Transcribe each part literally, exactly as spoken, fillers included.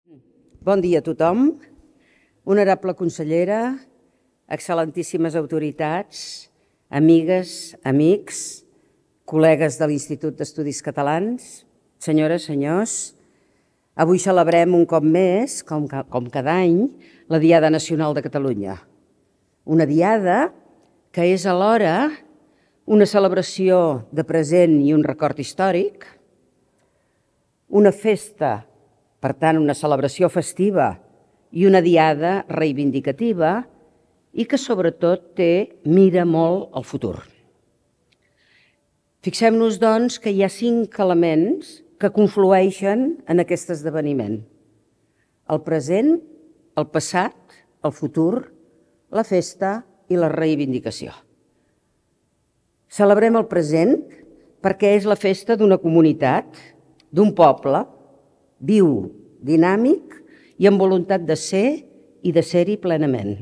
Bon dia a tothom, honorable consellera, excel·lentíssimes autoritats, amigues, amics, col·legues de l'Institut d'Estudis Catalans, senyores, senyors, avui celebrem un cop més, com, com cada any, la Diada Nacional de Catalunya. Una diada que és alhora una celebració de present i un record històric, una festa, per tant, una celebració festiva i una diada reivindicativa i que, sobretot, té, mira molt al futur. Fixem-nos, doncs, que hi ha cinc elements que conflueixen en aquest esdeveniment. El present, el passat, el futur, la festa i la reivindicació. Celebrem el present perquè és la festa d'una comunitat, d'un poble, viu, dinàmic i amb voluntat de ser i de ser-hi plenament.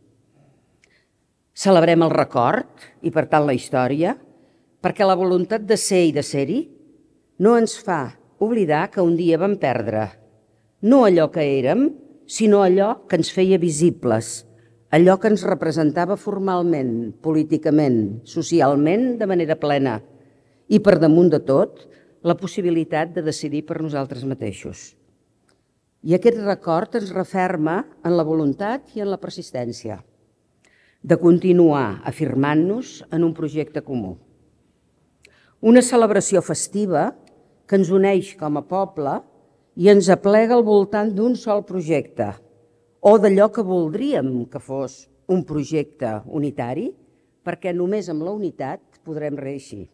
Celebrem el record i, per tant, la història, perquè la voluntat de ser i de ser-hi no ens fa oblidar que un dia vam perdre no allò que érem, sinó allò que ens feia visibles, allò que ens representava formalment, políticament, socialment, de manera plena i, per damunt de tot, la possibilitat de decidir per nosaltres mateixos. I aquest record ens referma en la voluntat i en la persistència de continuar afirmant-nos en un projecte comú. Una celebració festiva que ens uneix com a poble i ens aplega al voltant d'un sol projecte o d'allò que voldríem que fos un projecte unitari, perquè només amb la unitat podrem reeixir.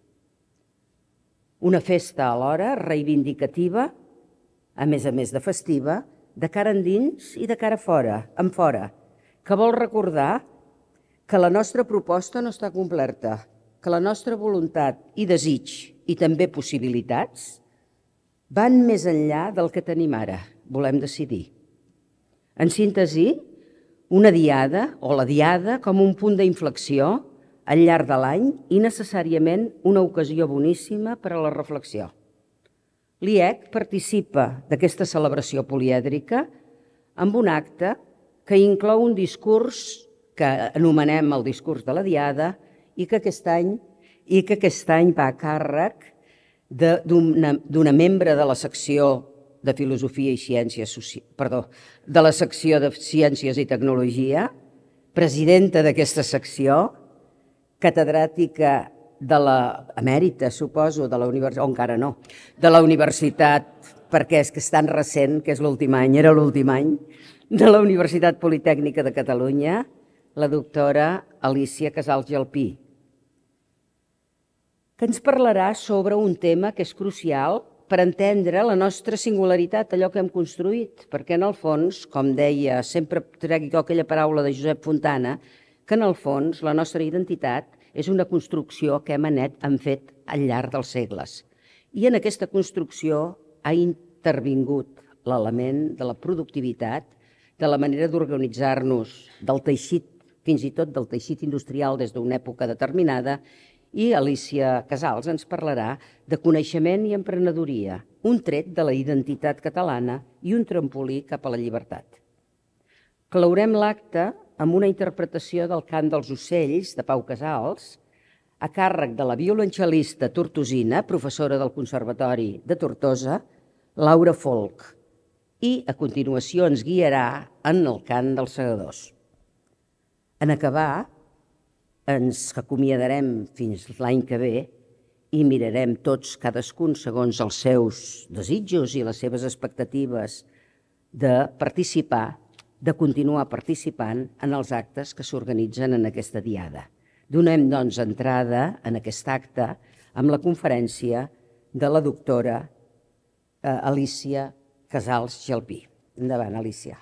Una festa alhora reivindicativa, a més a més de festiva, de cara endins i de cara fora, en fora, que vol recordar que la nostra proposta no està completa, que la nostra voluntat i desig i també possibilitats van més enllà del que tenim ara, volem decidir. En síntesi, una diada o la diada com un punt d'inflexió al llarg de l'any i necessàriament una ocasió boníssima per a la reflexió. L'I E C participa d'aquesta celebració polièdrica amb un acte que inclou un discurs que anomenem el discurs de la Diada i que aquest any, i que aquest any va a càrrec d'una membre de la secció de Filosofia i Ciències, perdó, de la secció de Ciències i Tecnologia, presidenta d'aquesta secció, catedràtica de la emèrita, suposo, de la universitat, o encara no, de la universitat, perquè és que és tan recent, que és l'últim any, era l'últim any, de la Universitat Politècnica de Catalunya, la doctora Alícia Casals Gelpí, que ens parlarà sobre un tema que és crucial per entendre la nostra singularitat, allò que hem construït, perquè en el fons, com deia, sempre trec aquella paraula de Josep Fontana, que en el fons la nostra identitat és una construcció que hem anat hem fet al llarg dels segles. I en aquesta construcció ha intervingut l'element de la productivitat, de la manera d'organitzar-nos, del teixit, fins i tot del teixit industrial des d'una època determinada, i Alícia Casals ens parlarà de coneixement i emprenedoria, un tret de la identitat catalana i un trampolí cap a la llibertat. Claurem l'acte amb una interpretació del Cant dels ocells de Pau Casals, a càrrec de la violoncel·lista tortosina, professora del Conservatori de Tortosa, Laura Folch, i a continuació ens guiarà en el Cant dels segadors. En acabar, ens acomiadarem fins l'any que ve i mirarem tots, cadascun segons els seus desitjos i les seves expectatives de participar, de continuar participant en els actes que s'organitzen en aquesta diada. Donem, doncs, entrada en aquest acte amb la conferència de la doctora Alícia Casals Gelpí. Endavant, Alícia.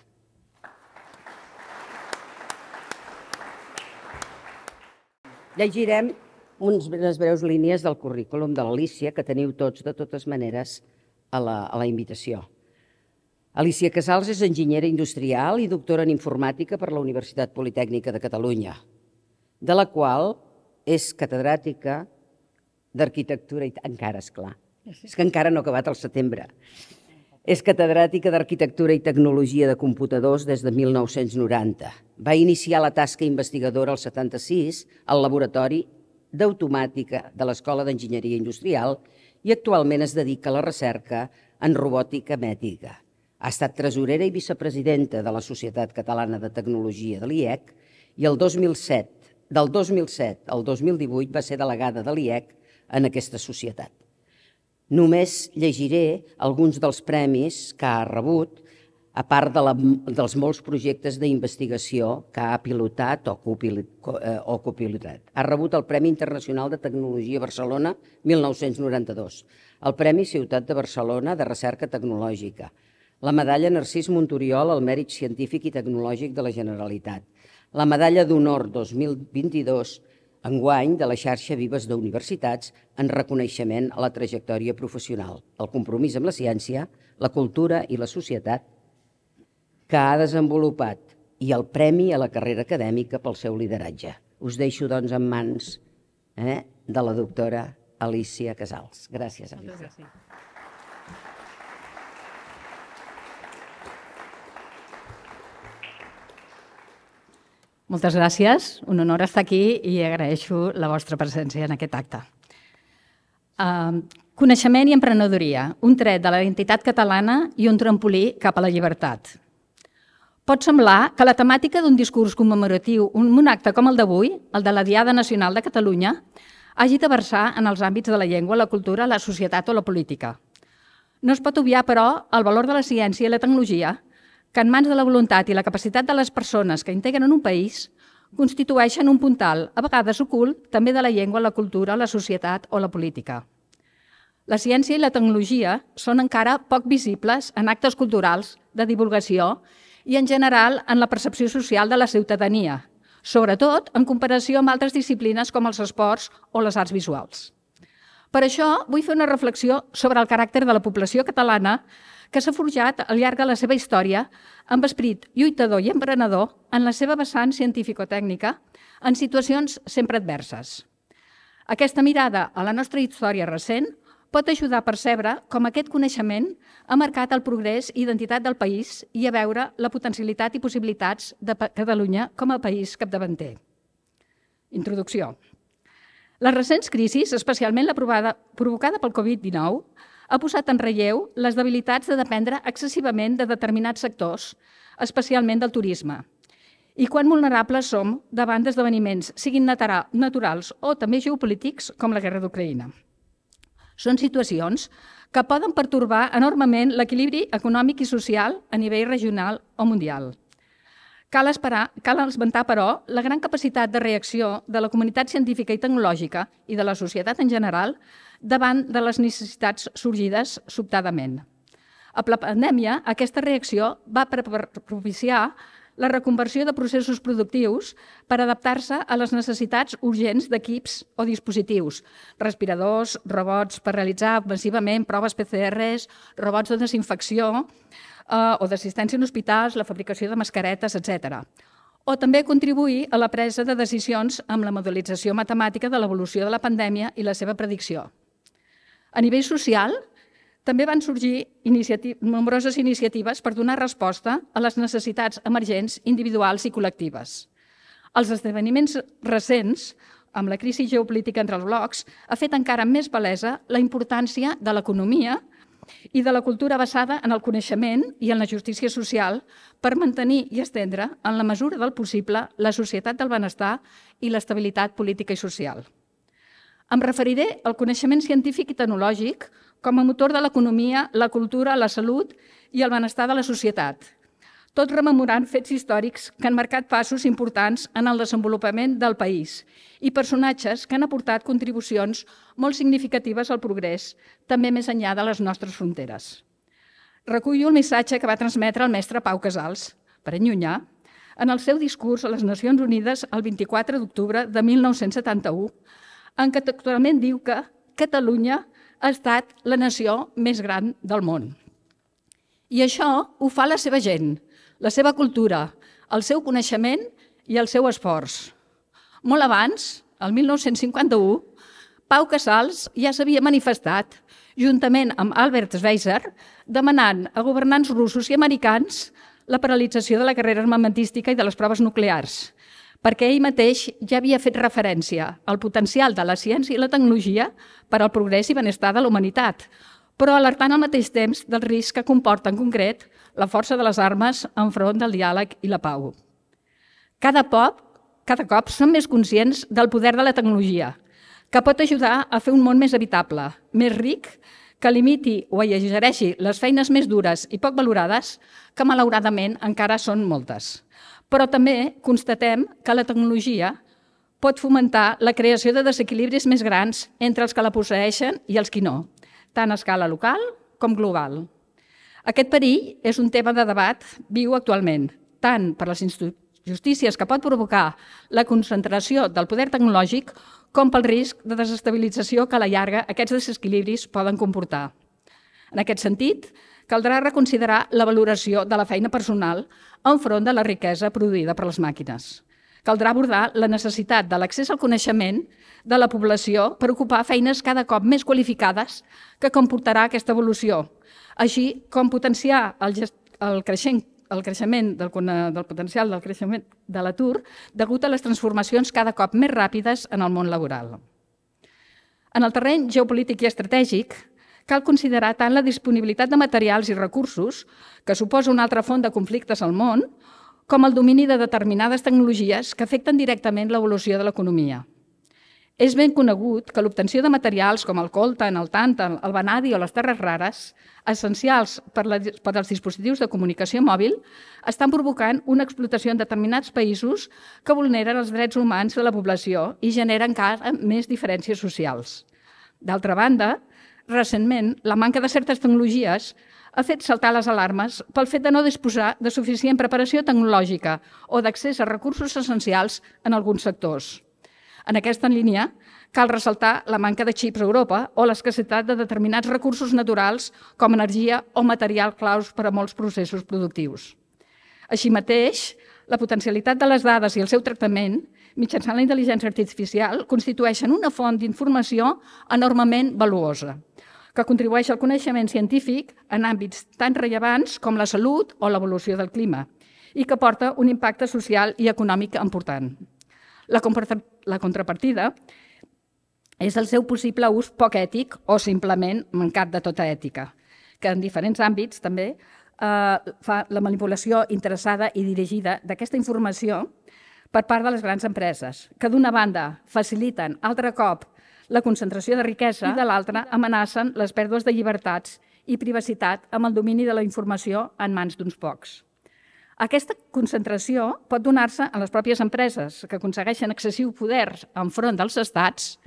Llegirem unes breus línies del currículum de l'Alícia que teniu tots, de totes maneres, a la invitació. Alícia Casals és enginyera industrial i doctora en informàtica per la Universitat Politècnica de Catalunya, de la qual és catedràtica d'arquitectura i encara, esclar. És que encara no ha acabat el setembre. És catedràtica d'Arquitectura i Tecnologia de Computadors des de mil nou-cents noranta. Va iniciar la tasca investigadora al setanta-sis al Laboratori d'Automàtica de l'Escola d'Enginyeria Industrial i actualment es dedica a la recerca en robòtica mèdica. Ha estat tresorera i vicepresidenta de la Societat Catalana de Tecnologia de l'I E C i el dos mil set, del dos mil set al dos mil divuit va ser delegada de l'I E C en aquesta societat. Només llegiré alguns dels premis que ha rebut, a part de la, dels molts projectes d'investigació que ha pilotat o copilotat. Ha rebut el Premi Internacional de Tecnologia Barcelona mil nou-cents noranta-dos, el Premi Ciutat de Barcelona de Recerca Tecnològica, la Medalla Narcís Montoriol al Mèrit Científic i Tecnològic de la Generalitat, la Medalla d'Honor dos mil vint-i-dos enguany de la xarxa Vives d'Universitats en reconeixement a la trajectòria professional, el compromís amb la ciència, la cultura i la societat que ha desenvolupat i el premi a la carrera acadèmica pel seu lideratge. Us deixo, doncs, en mans eh, de la doctora Alícia Casals. Gràcies, Alícia. Moltes gràcies. Un honor estar aquí i agraeixo la vostra presència en aquest acte. Uh, coneixement i emprenedoria, un tret de la identitat catalana i un trampolí cap a la llibertat. Pot semblar que la temàtica d'un discurs commemoratiu, un acte com el d'avui, el de la Diada Nacional de Catalunya, hagi de versar en els àmbits de la llengua, la cultura, la societat o la política. No es pot obviar, però, el valor de la ciència i la tecnologia que en mans de la voluntat i la capacitat de les persones que integren un país constitueixen un puntal, a vegades ocult, també de la llengua, la cultura, la societat o la política. La ciència i la tecnologia són encara poc visibles en actes culturals de divulgació i, en general, en la percepció social de la ciutadania, sobretot en comparació amb altres disciplines com els esports o les arts visuals. Per això, vull fer una reflexió sobre el caràcter de la població catalana que s'ha forjat al llarg de la seva història amb esperit lluitador i emprenedor en la seva vessant científico-tècnica en situacions sempre adverses. Aquesta mirada a la nostra història recent pot ajudar a percebre com aquest coneixement ha marcat el progrés i identitat del país i a veure la potencialitat i possibilitats de Catalunya com a país capdavanter. Introducció. Les recents crisis, especialment la provocada pel Covid dinou, ha posat en relleu les debilitats de dependre excessivament de determinats sectors, especialment del turisme, i quan vulnerables som davant d'esdeveniments, siguin naturals o també geopolítics, com la guerra d'Ucraïna. Són situacions que poden pertorbar enormement l'equilibri econòmic i social a nivell regional o mundial. Cal esperar, cal esmentar, però, la gran capacitat de reacció de la comunitat científica i tecnològica i de la societat en general davant de les necessitats sorgides sobtadament. Amb la pandèmia, aquesta reacció va propiciar la reconversió de processos productius per adaptar-se a les necessitats urgents d'equips o dispositius, respiradors, robots per realitzar massivament proves P C Rs, robots de desinfecció eh, o d'assistència en hospitals, la fabricació de mascaretes, etcètera. O també contribuir a la presa de decisions amb la modelització matemàtica de l'evolució de la pandèmia i la seva predicció. A nivell social, també van sorgir nombroses iniciatives per donar resposta a les necessitats emergents individuals i col·lectives. Els esdeveniments recents, amb la crisi geopolítica entre els blocs, ha fet encara més palesa la importància de l'economia i de la cultura basada en el coneixement i en la justícia social per mantenir i estendre, en la mesura del possible, la societat del benestar i l'estabilitat política i social. Em referiré al coneixement científic i tecnològic com a motor de l'economia, la cultura, la salut i el benestar de la societat, tot rememorant fets històrics que han marcat passos importants en el desenvolupament del país i personatges que han aportat contribucions molt significatives al progrés, també més enllà de les nostres fronteres. Recullo el missatge que va transmetre el mestre Pau Casals, per enllunyar, en el seu discurs a les Nacions Unides el vint-i-quatre d'octubre de mil nou-cents setanta-u, en què textualment diu que Catalunya ha estat la nació més gran del món. I això ho fa la seva gent, la seva cultura, el seu coneixement i el seu esforç. Molt abans, el mil nou-cents cinquanta-u, Pau Casals ja s'havia manifestat juntament amb Albert Schweitzer, demanant a governants russos i americans la paralització de la carrera armamentística i de les proves nuclears, perquè ell mateix ja havia fet referència al potencial de la ciència i la tecnologia per al progrés i benestar de la humanitat, però alertant al mateix temps del risc que comporta en concret la força de les armes enfront del diàleg i la pau. Cada cop, cada cop som més conscients del poder de la tecnologia, que pot ajudar a fer un món més habitable, més ric, que limiti o alleugereixi les feines més dures i poc valorades, que malauradament encara són moltes. Però també constatem que la tecnologia pot fomentar la creació de desequilibris més grans entre els que la posseeixen i els qui no, tant a escala local com global. Aquest perill és un tema de debat viu actualment, tant per les injustícies que pot provocar la concentració del poder tecnològic com pel risc de desestabilització que a la llarga aquests desequilibris poden comportar. En aquest sentit, caldrà reconsiderar la valoració de la feina personal enfront de la riquesa produïda per les màquines. Caldrà abordar la necessitat de l'accés al coneixement de la població per ocupar feines cada cop més qualificades que comportarà aquesta evolució, així com potenciar el, el, creixent, el creixement del, del potencial del creixement de l'atur degut a les transformacions cada cop més ràpides en el món laboral. En el terreny geopolític i estratègic, cal considerar tant la disponibilitat de materials i recursos, que suposa una altra font de conflictes al món, com el domini de determinades tecnologies que afecten directament l'evolució de l'economia. És ben conegut que l'obtenció de materials com el coltan, el tàntal, el vanadi o les terres rares, essencials per, la, per als dispositius de comunicació mòbil, estan provocant una explotació en determinats països que vulneren els drets humans de la població i generen encara més diferències socials. D'altra banda, recentment, la manca de certes tecnologies ha fet saltar les alarmes pel fet de no disposar de suficient preparació tecnològica o d'accés a recursos essencials en alguns sectors. En aquesta línia, cal ressaltar la manca de xips a Europa o l'escassetat de determinats recursos naturals com energia o material claus per a molts processos productius. Així mateix, la potencialitat de les dades i el seu tractament, mitjançant la intel·ligència artificial, constitueixen una font d'informació enormement valuosa, que contribueix al coneixement científic en àmbits tan rellevants com la salut o l'evolució del clima i que porta un impacte social i econòmic important. La contrapartida és el seu possible ús poc ètic o simplement mancat de tota ètica, que en diferents àmbits també fa la manipulació interessada i dirigida d'aquesta informació per part de les grans empreses, que d'una banda faciliten altre cop la concentració de riquesa i de l'altra amenacen les pèrdues de llibertats i privacitat amb el domini de la informació en mans d'uns pocs. Aquesta concentració pot donar-se a les pròpies empreses que aconsegueixen excessiu poder enfront dels estats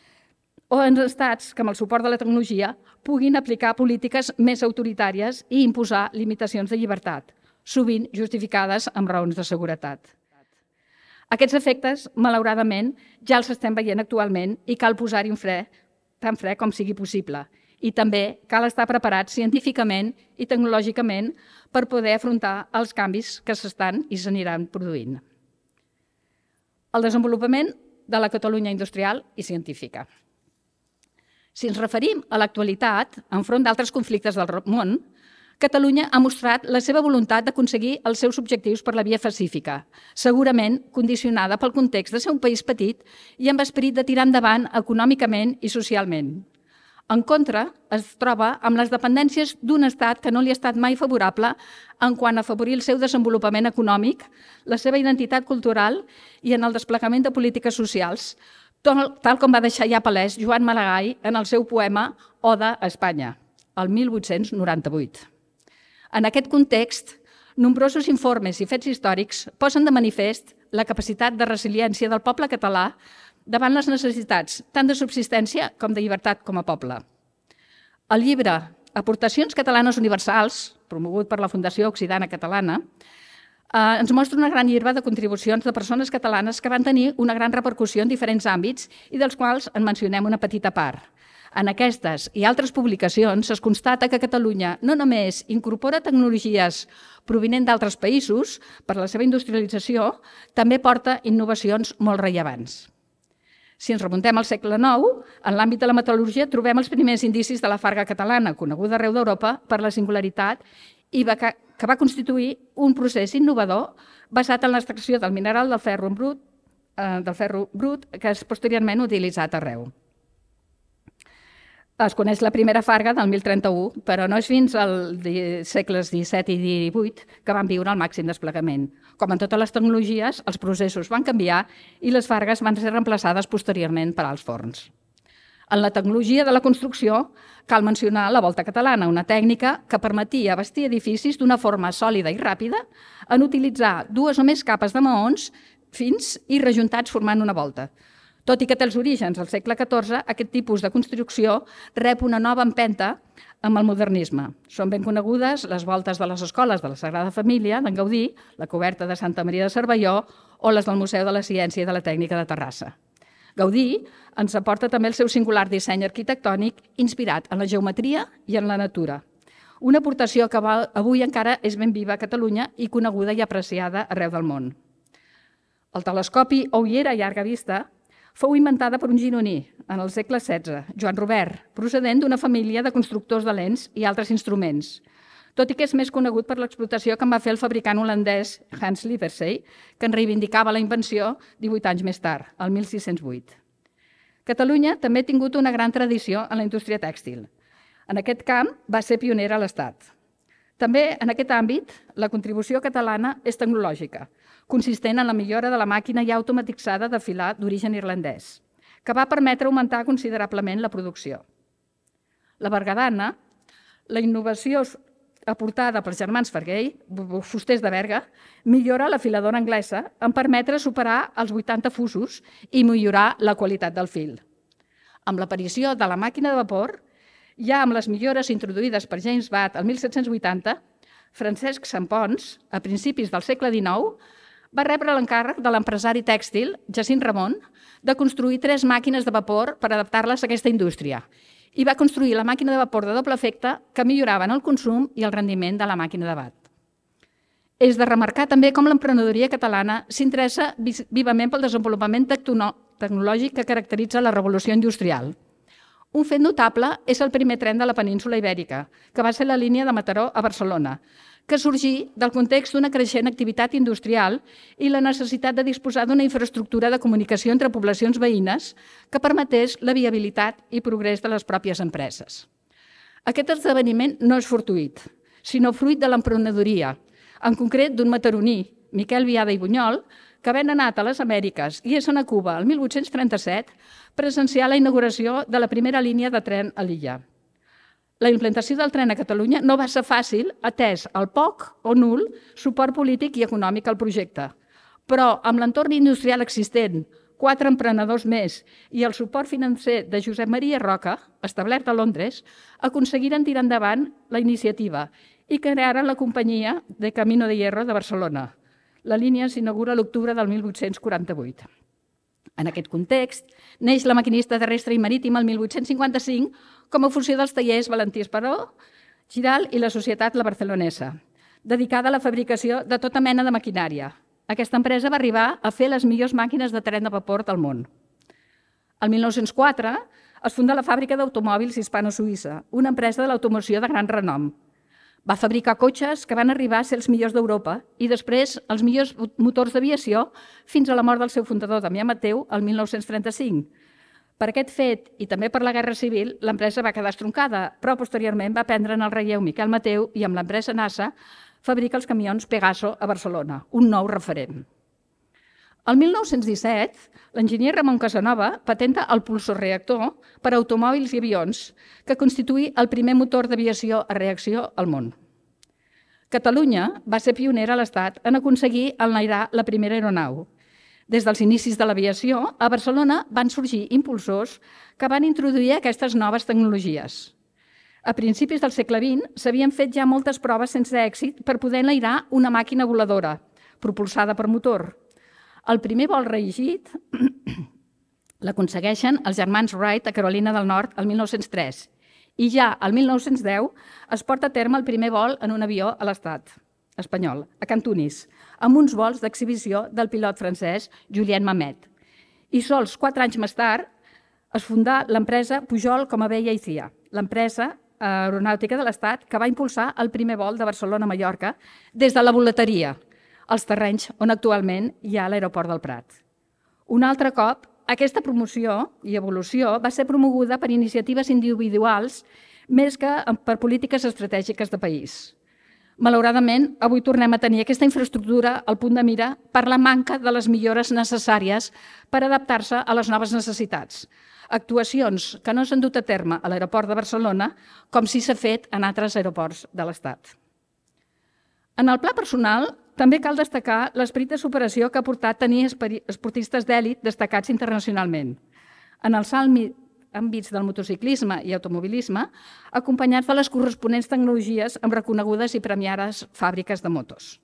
o en estats que amb el suport de la tecnologia puguin aplicar polítiques més autoritàries i imposar limitacions de llibertat, sovint justificades amb raons de seguretat. Aquests efectes, malauradament, ja els estem veient actualment i cal posar-hi un fre, tan fre com sigui possible. I també cal estar preparats científicament i tecnològicament per poder afrontar els canvis que s'estan i s'aniran produint. El desenvolupament de la Catalunya industrial i científica. Si ens referim a l'actualitat, enfront d'altres conflictes del món, Catalunya ha mostrat la seva voluntat d'aconseguir els seus objectius per la via pacífica, segurament condicionada pel context de ser un país petit i amb esperit de tirar endavant econòmicament i socialment. En contra, es troba amb les dependències d'un estat que no li ha estat mai favorable en quant a afavorir el seu desenvolupament econòmic, la seva identitat cultural i en el desplegament de polítiques socials, tal com va deixar ja palès Joan Maragall en el seu poema Oda a Espanya, el mil vuit-cents noranta-vuit. En aquest context, nombrosos informes i fets històrics posen de manifest la capacitat de resiliència del poble català davant les necessitats tant de subsistència com de llibertat com a poble. El llibre Aportacions catalanes universals, promogut per la Fundació Occitana Catalana, ens mostra una gran llibre de contribucions de persones catalanes que van tenir una gran repercussió en diferents àmbits i dels quals en mencionem una petita part. En aquestes i altres publicacions es constata que Catalunya no només incorpora tecnologies provinents d'altres països per la seva industrialització, també porta innovacions molt rellevants. Si ens remuntem al segle nou, en l'àmbit de la metal·lúrgia trobem els primers indicis de la farga catalana, coneguda arreu d'Europa per la singularitat i que va constituir un procés innovador basat en l'extracció del mineral del ferro brut, del ferro brut que és posteriorment utilitzat arreu. Es coneix la primera farga del mil trenta-u, però no és fins als segles disset i divuit que van viure el màxim desplegament. Com en totes les tecnologies, els processos van canviar i les fargues van ser reemplaçades posteriorment per als forns. En la tecnologia de la construcció cal mencionar la volta catalana, una tècnica que permetia bastir edificis d'una forma sòlida i ràpida en utilitzar dues o més capes de maons fins i rejuntats formant una volta. Tot i que té els orígens al segle catorze, aquest tipus de construcció rep una nova empenta amb el modernisme. Són ben conegudes les voltes de les escoles de la Sagrada Família, d'en Gaudí, la coberta de Santa Maria de Cervelló o les del Museu de la Ciència i de la Tècnica de Terrassa. Gaudí ens aporta també el seu singular disseny arquitectònic inspirat en la geometria i en la natura. Una aportació que avui encara és ben viva a Catalunya i coneguda i apreciada arreu del món. El telescopi o ullera llarga vista fou inventada per un gironí en el segle setze, Joan Robert, procedent d'una família de constructors de lents i altres instruments, tot i que és més conegut per l'explotació que en va fer el fabricant holandès Hans Lippershey, que en reivindicava la invenció divuit anys més tard, el mil sis-cents vuit. Catalunya també ha tingut una gran tradició en la indústria tèxtil. En aquest camp va ser pionera a l'Estat. També en aquest àmbit la contribució catalana és tecnològica, consistent en la millora de la màquina ja automatitzada de filar d'origen irlandès, que va permetre augmentar considerablement la producció. La bergadana, la innovació aportada pels germans Farguell, fusters de Berga, millora la filadora anglesa en permetre superar els vuitanta fusos i millorar la qualitat del fil. Amb l'aparició de la màquina de vapor, ja amb les millores introduïdes per James Watt el mil set-cents vuitanta, Francesc Sampons, a principis del segle dinou, va rebre l'encàrrec de l'empresari tèxtil, Jacint Ramon, de construir tres màquines de vapor per adaptar-les a aquesta indústria i va construir la màquina de vapor de doble efecte que milloraven el consum i el rendiment de la màquina de bat. És de remarcar també com l'emprenedoria catalana s'interessa vivament pel desenvolupament tecnològic que caracteritza la revolució industrial. Un fet notable és el primer tren de la península Ibèrica, que va ser la línia de Mataró a Barcelona, que sorgí del context d'una creixent activitat industrial i la necessitat de disposar d'una infraestructura de comunicació entre poblacions veïnes que permetés la viabilitat i progrés de les pròpies empreses. Aquest esdeveniment no és fortuït, sinó fruit de l'emprenedoria, en concret d'un mataroní, Miquel Viada i Bunyol, que havent anat a les Amèriques i essent a Cuba el mil vuit-cents trenta-set, presencià la inauguració de la primera línia de tren a l'illa. La implantació del tren a Catalunya no va ser fàcil, atès el poc o nul suport polític i econòmic al projecte, però amb l'entorn industrial existent, quatre emprenedors més i el suport financer de Josep Maria Roca, establert a Londres, aconseguiren tirar endavant la iniciativa i crearen la companyia de Camino de Hierro de Barcelona. La línia s'inaugura a l'octubre del mil vuit-cents quaranta-vuit. En aquest context, neix la maquinista terrestre i marítima el mil vuit-cents cinquanta-cinc com a funció dels tallers Valentí Esperó, Giral i la Societat La Barcelonesa, dedicada a la fabricació de tota mena de maquinària. Aquesta empresa va arribar a fer les millors màquines de tren de vapor del món. El mil nou-cents quatre es funda la fàbrica d'automòbils hispano-suïssa, una empresa de l'automoció de gran renom. Va fabricar cotxes que van arribar a ser els millors d'Europa i després els millors motors d'aviació fins a la mort del seu fundador, Damià Mateu, el mil nou-cents trenta-cinc. Per aquest fet i també per la Guerra Civil, l'empresa va quedar estroncada, però posteriorment va prendre en el relleu Miquel Mateu i amb l'empresa NASA fabrica els camions Pegaso a Barcelona, un nou referent. El mil nou-cents disset, l'enginyer Ramon Casanova patenta el pulsorreactor per a automòbils i avions, que constituí el primer motor d'aviació a reacció al món. Catalunya va ser pionera a l'Estat en aconseguir enlairar la primera aeronau. Des dels inicis de l'aviació, a Barcelona van sorgir impulsors que van introduir aquestes noves tecnologies. A principis del segle vint s'havien fet ja moltes proves sense èxit per poder enlairar una màquina voladora, propulsada per motor. El primer vol reeixit l'aconsegueixen els germans Wright a Carolina del Nord el mil nou-cents tres i ja el mil nou-cents deu es porta a terme el primer vol en un avió a l'estat espanyol, a Cantunis, amb uns vols d'exhibició del pilot francès Julien Mamet. I sols quatre anys més tard es fundà l'empresa Pujol com a B I C I A, l'empresa aeronàutica de l'Estat que va impulsar el primer vol de Barcelona a Mallorca des de la volateria, als terrenys on actualment hi ha l'aeroport del Prat. Un altre cop, aquesta promoció i evolució va ser promoguda per iniciatives individuals més que per polítiques estratègiques de país. Malauradament, avui tornem a tenir aquesta infraestructura al punt de mira per la manca de les millores necessàries per adaptar-se a les noves necessitats. Actuacions que no s'han dut a terme a l'aeroport de Barcelona, com sí s'ha fet en altres aeroports de l'Estat. En el pla personal, també cal destacar l'esperit de superació que ha portat tenir esportistes d'èlit destacats internacionalment. En els àmbits del motociclisme i automobilisme, acompanyats de les corresponents tecnologies amb reconegudes i premiades fàbriques de motos.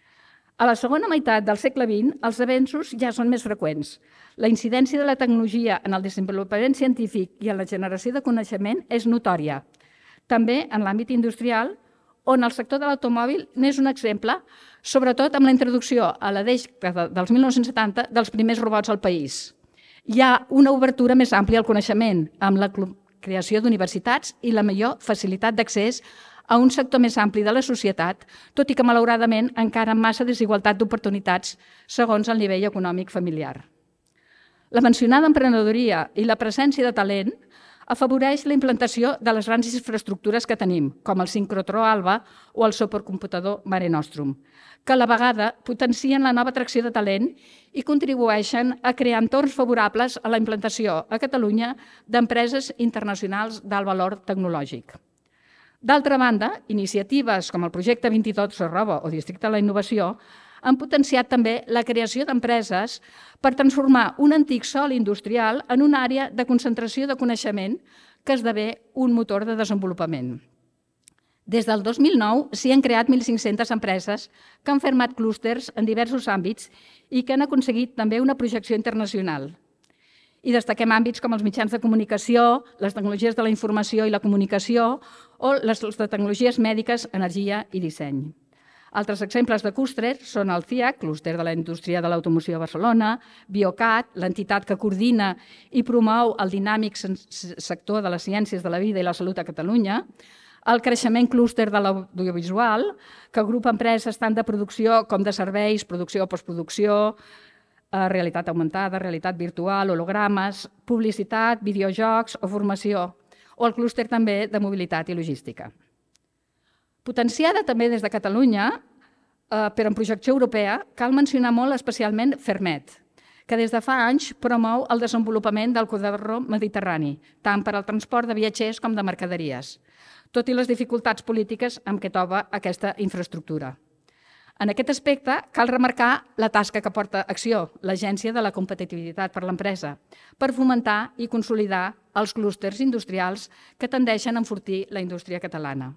A la segona meitat del segle vint, els avenços ja són més freqüents. La incidència de la tecnologia en el desenvolupament científic i en la generació de coneixement és notòria. També en l'àmbit industrial, on el sector de l'automòbil n'és un exemple, sobretot amb la introducció a la dècada dels mil nou-cents setanta dels primers robots al país. Hi ha una obertura més àmplia al coneixement, amb la creació d'universitats i la millor facilitat d'accés a un sector més ampli de la societat, tot i que, malauradament, encara amb massa desigualtat d'oportunitats segons el nivell econòmic familiar. La mencionada emprenedoria i la presència de talent afavoreix la implantació de les grans infraestructures que tenim, com el sincrotró Alba o el supercomputador Mare Nostrum, que a la vegada potencien la nova atracció de talent i contribueixen a crear entorns favorables a la implantació a Catalunya d'empreses internacionals d'alt valor tecnològic. D'altra banda, iniciatives com el projecte vint-i-dos arroba o Districte de la Innovació han potenciat també la creació d'empreses per transformar un antic sòl industrial en una àrea de concentració de coneixement que esdevé un motor de desenvolupament. Des del dos mil nou s'hi han creat mil cinc-centes empreses que han format clústers en diversos àmbits i que han aconseguit també una projecció internacional. I destaquem àmbits com els mitjans de comunicació, les tecnologies de la informació i la comunicació o les de tecnologies mèdiques, energia i disseny. Altres exemples de clústers són el C I A C, Clúster de la Indústria de l'Automoció a Barcelona, Biocat, l'entitat que coordina i promou el dinàmic sector de les ciències de la vida i la salut a Catalunya, el creixement clúster de l'audiovisual, que agrupa empreses tant de producció com de serveis, producció o postproducció, realitat augmentada, realitat virtual, hologrames, publicitat, videojocs o formació, o el clúster també de mobilitat i logística. Potenciada també des de Catalunya, però en projecció europea, cal mencionar molt especialment Fermet, que des de fa anys promou el desenvolupament del corredor mediterrani, tant per al transport de viatgers com de mercaderies, tot i les dificultats polítiques amb què troba aquesta infraestructura. En aquest aspecte, cal remarcar la tasca que porta a Acció, l'Agència de la Competitivitat per l'Empresa, per fomentar i consolidar els clústers industrials que tendeixen a enfortir la indústria catalana.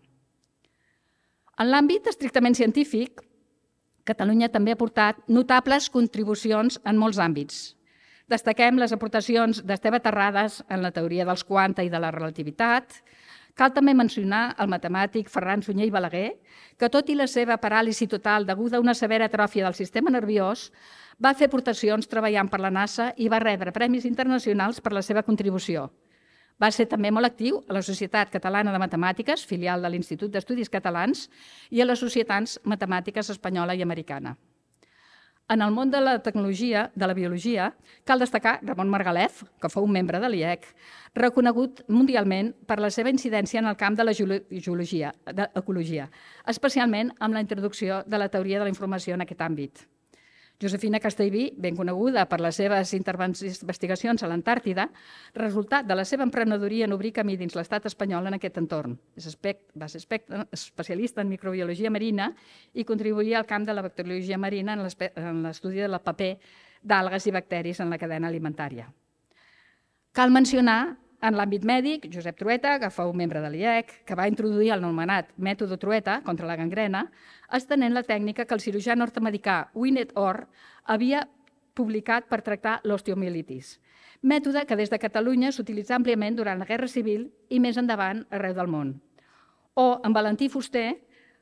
En l'àmbit estrictament científic, Catalunya també ha aportat notables contribucions en molts àmbits. Destaquem les aportacions d'Esteve Terrades en la teoria dels quanta i de la relativitat. Cal també mencionar el matemàtic Ferran Sunyer i Balaguer, que tot i la seva paràlisi total deguda a una severa atròfia del sistema nerviós, va fer aportacions treballant per la NASA i va rebre premis internacionals per la seva contribució. Va ser també molt actiu a la Societat Catalana de Matemàtiques, filial de l'Institut d'Estudis Catalans, i a les Societats Matemàtiques Espanyola i Americana. En el món de la tecnologia, de la biologia, cal destacar Ramon Margalef, que fou un membre de l'I E C, reconegut mundialment per la seva incidència en el camp de la geologia, de l'ecologia, especialment amb la introducció de la teoria de la informació en aquest àmbit. Josefina Castellví, ben coneguda per les seves investigacions a l'Antàrtida, resultat de la seva emprenedoria en obrir camí dins l'estat espanyol en aquest entorn. Va ser especialista en microbiologia marina i contribuïa al camp de la bacteriologia marina en l'estudi del paper d'algues i bacteris en la cadena alimentària. Cal mencionar en l'àmbit mèdic, Josep Trueta, que fou membre de l'I E C, que va introduir el anomenat mètode Trueta contra la gangrena, estenent la tècnica que el cirurgià nord-americà Winnet Orr havia publicat per tractar l'osteomielitis, mètode que des de Catalunya s'utilitza àmpliament durant la Guerra Civil i més endavant arreu del món. O en Valentí Fuster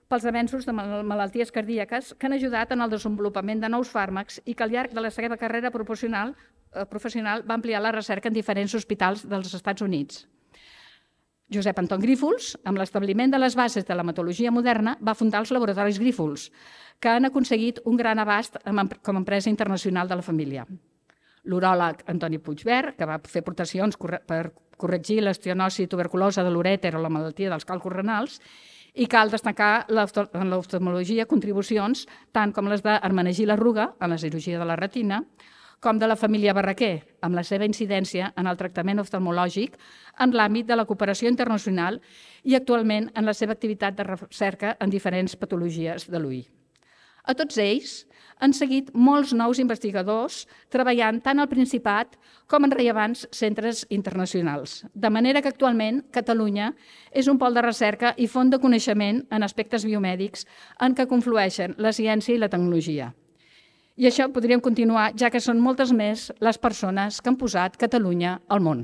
pels avenços de malalties cardíaques que han ajudat en el desenvolupament de nous fàrmacs i que al llarg de la seva carrera professional, eh, professional va ampliar la recerca en diferents hospitals dels Estats Units. Josep Anton Grífols, amb l'establiment de les bases de l'hematologia moderna, va fundar els laboratoris Grífols, que han aconseguit un gran abast com a empresa internacional de la família. L'uròleg Antoni Puigvert, que va fer aportacions per corregir l'estenosi tuberculosa de l'urèter o la malaltia dels càlculs renals, i cal destacar en l'oftalmologia contribucions tant com les d'Hermenegilda Ruga, en la cirurgia de la retina, com de la família Barraquer, amb la seva incidència en el tractament oftalmològic en l'àmbit de la cooperació internacional i actualment en la seva activitat de recerca en diferents patologies de l'ull. A tots ells han seguit molts nous investigadors treballant tant al Principat com en rellevants centres internacionals, de manera que actualment Catalunya és un pol de recerca i font de coneixement en aspectes biomèdics en què conflueixen la ciència i la tecnologia. I això podríem continuar, ja que són moltes més les persones que han posat Catalunya al món.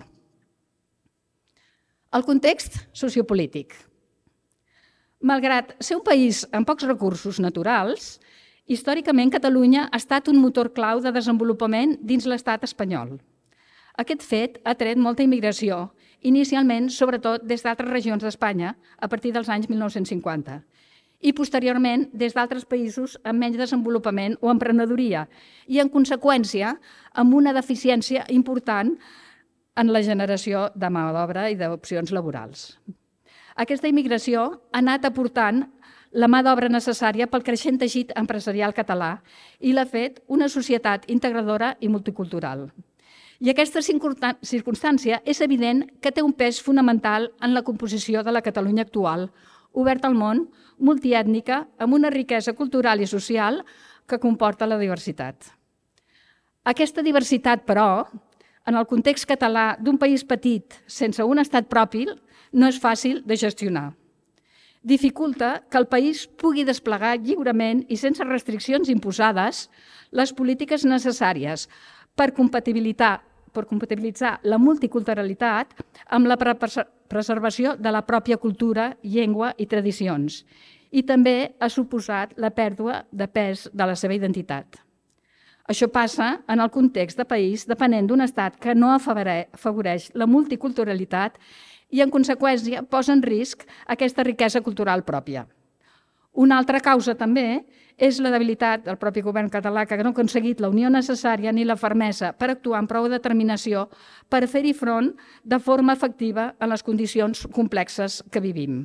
El context sociopolític. Malgrat ser un país amb pocs recursos naturals, històricament Catalunya ha estat un motor clau de desenvolupament dins l'estat espanyol. Aquest fet ha tret molta immigració, inicialment sobretot des d'altres regions d'Espanya a partir dels anys mil nou-cents cinquanta, i posteriorment des d'altres països amb menys desenvolupament o emprenedoria i, en conseqüència, amb una deficiència important en la generació de mà d'obra i d'opcions laborals. Aquesta immigració ha anat aportant la mà d'obra necessària pel creixent teixit empresarial català i l'ha fet una societat integradora i multicultural. I aquesta circumstància és evident que té un pes fonamental en la composició de la Catalunya actual, oberta al món, multiètnica, amb una riquesa cultural i social que comporta la diversitat. Aquesta diversitat, però, en el context català d'un país petit sense un estat propi, no és fàcil de gestionar. Dificulta que el país pugui desplegar lliurement i sense restriccions imposades les polítiques necessàries per compatibilitzar, per compatibilitzar la multiculturalitat amb la preservació de la pròpia cultura, llengua i tradicions, i també ha suposat la pèrdua de pes de la seva identitat. Això passa en el context de país depenent d'un estat que no afavoreix la multiculturalitat i, en conseqüència, posa en risc aquesta riquesa cultural pròpia. Una altra causa també és la debilitat del propi govern català, que no ha aconseguit la unió necessària ni la fermesa per actuar amb prou determinació per fer-hi front de forma efectiva en les condicions complexes que vivim.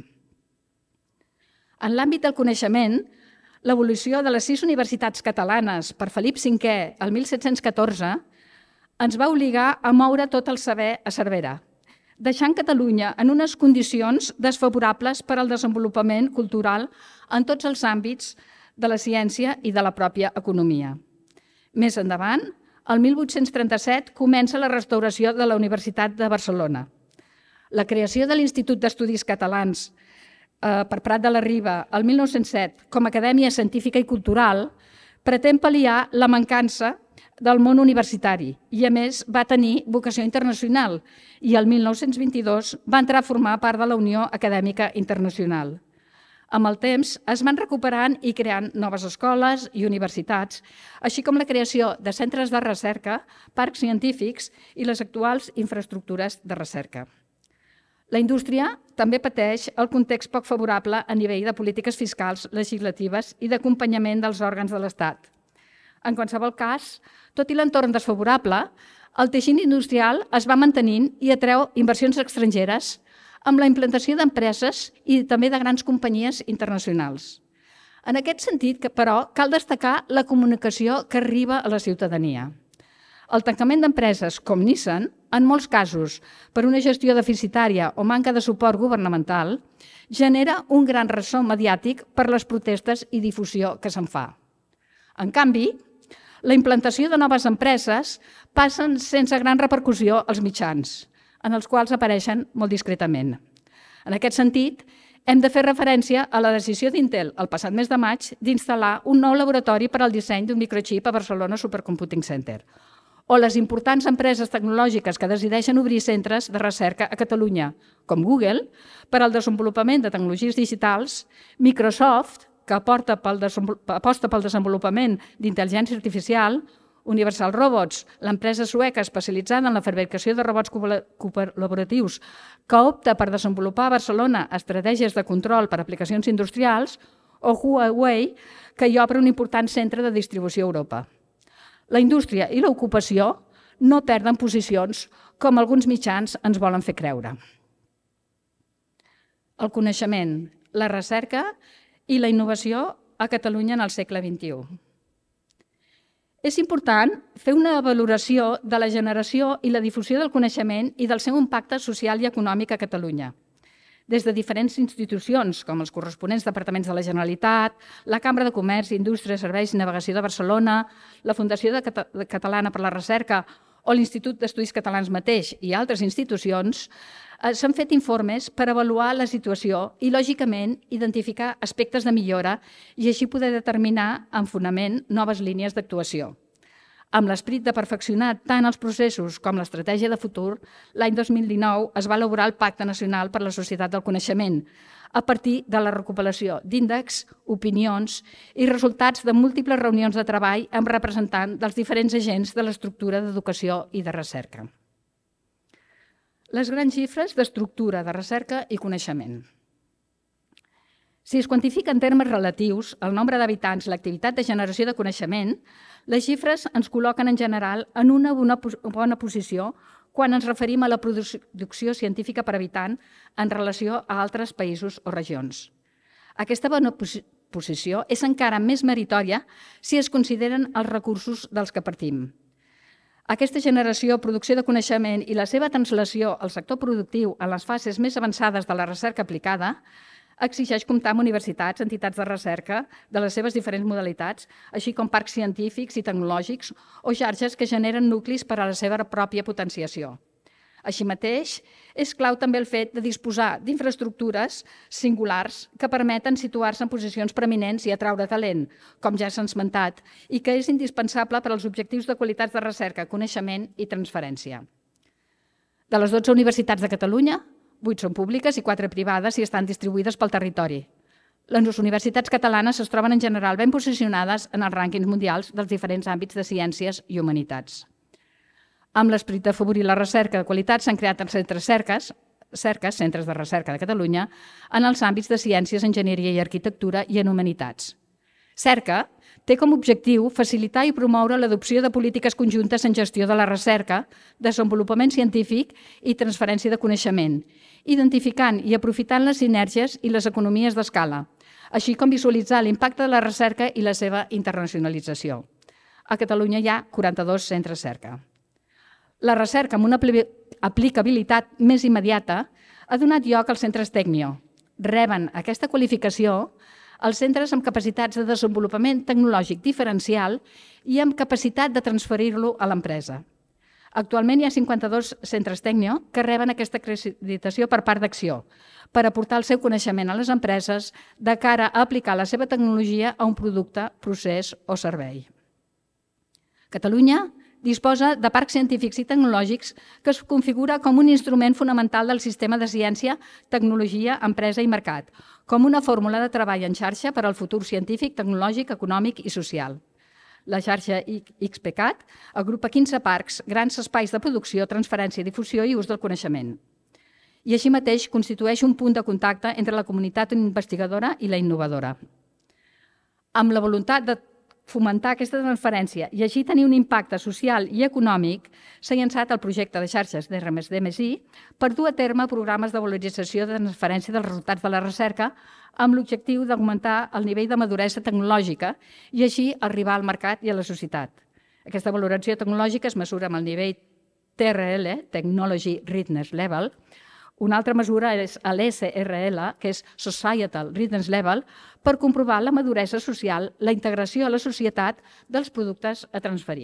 En l'àmbit del coneixement, l'evolució de les sis universitats catalanes per Felip cinquè el mil set-cents catorze ens va obligar a moure tot el saber a Cervera, deixant Catalunya en unes condicions desfavorables per al desenvolupament cultural en tots els àmbits de la ciència i de la pròpia economia. Més endavant, el mil vuit-cents trenta-set, comença la restauració de la Universitat de Barcelona. La creació de l'Institut d'Estudis Catalans per Prat de la Riba el mil nou-cents set com a acadèmia científica i cultural pretén pal·liar la mancança del món universitari i, a més, va tenir vocació internacional i el mil nou-cents vint-i-dos va entrar a formar part de la Unió Acadèmica Internacional. Amb el temps es van recuperant i creant noves escoles i universitats, així com la creació de centres de recerca, parcs científics i les actuals infraestructures de recerca. La indústria també pateix el context poc favorable a nivell de polítiques fiscals, legislatives i d'acompanyament dels òrgans de l'Estat. En qualsevol cas, tot i l'entorn desfavorable, el teixit industrial es va mantenint i atreu inversions estrangeres amb la implantació d'empreses i també de grans companyies internacionals. En aquest sentit, però, cal destacar la comunicació que arriba a la ciutadania. El tancament d'empreses com Nissan, en molts casos per una gestió deficitària o manca de suport governamental, genera un gran ressò mediàtic per les protestes i difusió que se'n fa. En canvi, la implantació de noves empreses passen sense gran repercussió als mitjans, en els quals apareixen molt discretament. En aquest sentit, hem de fer referència a la decisió d'Intel el passat mes de maig d'instal·lar un nou laboratori per al disseny d'un microxip a Barcelona Supercomputing Center, o les importants empreses tecnològiques que decideixen obrir centres de recerca a Catalunya, com Google, per al desenvolupament de tecnologies digitals, Microsoft, que aposta pel desenvolupament d'intel·ligència artificial, Universal Robots, l'empresa sueca especialitzada en la fabricació de robots col·laboratius que opta per desenvolupar a Barcelona estratègies de control per a aplicacions industrials, o Huawei, que hi obre un important centre de distribució a Europa. La indústria i l'ocupació no perden posicions com alguns mitjans ens volen fer creure. El coneixement, la recerca i la innovació a Catalunya en el segle vint-i-u. És important fer una valoració de la generació i la difusió del coneixement i del seu impacte social i econòmic a Catalunya. Des de diferents institucions, com els corresponents departaments de la Generalitat, la Cambra de Comerç, Indústria, Serveis i Navegació de Barcelona, la Fundació Catalana per la Recerca o l'Institut d'Estudis Catalans mateix i altres institucions, s'han fet informes per avaluar la situació i, lògicament, identificar aspectes de millora i així poder determinar en fonament noves línies d'actuació. Amb l'esperit de perfeccionar tant els processos com l'estratègia de futur, l'any dos mil dinou es va elaborar el Pacte Nacional per la Societat del Coneixement, a partir de la recopilació d'índexs, opinions i resultats de múltiples reunions de treball amb representants dels diferents agents de l'estructura d'educació i de recerca. Les grans xifres d'estructura de recerca i coneixement. Si es quantifica en termes relatius el nombre d'habitants i l'activitat de generació de coneixement, les xifres ens col·loquen en general en una bona posició quan ens referim a la producció científica per habitant en relació a altres països o regions. Aquesta bona posició és encara més meritòria si es consideren els recursos dels que partim. Aquesta generació, producció de coneixement i la seva translació al sector productiu en les fases més avançades de la recerca aplicada exigeix comptar amb universitats, entitats de recerca de les seves diferents modalitats, així com parcs científics i tecnològics o xarxes que generen nuclis per a la seva pròpia potenciació. Així mateix, és clau també el fet de disposar d'infraestructures singulars que permeten situar-se en posicions preeminents i atraure talent, com ja s'ha esmentat, i que és indispensable per als objectius de qualitats de recerca, coneixement i transferència. De les dotze universitats de Catalunya, vuit són públiques i quatre privades i estan distribuïdes pel territori. Les universitats catalanes es troben en general ben posicionades en els rànquings mundials dels diferents àmbits de ciències i humanitats. Amb l'esperit d'afavorir la recerca de qualitat s'han creat els centres cerques, cerques, centres de recerca de Catalunya, en els àmbits de ciències, enginyeria i arquitectura i en humanitats. Cerca té com a objectiu facilitar i promoure l'adopció de polítiques conjuntes en gestió de la recerca, desenvolupament científic i transferència de coneixement, identificant i aprofitant les sinergies i les economies d'escala, així com visualitzar l'impacte de la recerca i la seva internacionalització. A Catalunya hi ha quaranta-dos centres cerca. La recerca amb una aplicabilitat més immediata ha donat lloc als centres Tecnio. Reben aquesta qualificació els centres amb capacitats de desenvolupament tecnològic diferencial i amb capacitat de transferir-lo a l'empresa. Actualment hi ha cinquanta-dos centres Tecnio que reben aquesta acreditació per part d'Acció per aportar el seu coneixement a les empreses de cara a aplicar la seva tecnologia a un producte, procés o servei. Catalunya disposa de parcs científics i tecnològics que es configura com un instrument fonamental del sistema de ciència, tecnologia, empresa i mercat, com una fórmula de treball en xarxa per al futur científic, tecnològic, econòmic i social. La xarxa ICPECAT agrupa quinze parcs, grans espais de producció, transferència, difusió i ús del coneixement. I així mateix constitueix un punt de contacte entre la comunitat investigadora i la innovadora. Amb la voluntat de fomentar aquesta transferència i així tenir un impacte social i econòmic, s'ha llançat el projecte de xarxes d'R més D més I per dur a terme programes de valorització de transferència dels resultats de la recerca amb l'objectiu d'augmentar el nivell de maduresa tecnològica i així arribar al mercat i a la societat. Aquesta valoració tecnològica es mesura amb el nivell T R L, Technology Readiness Level. Una altra mesura és l'S R L, que és Societal Readiness Level, per comprovar la maduresa social, la integració a la societat dels productes a transferir.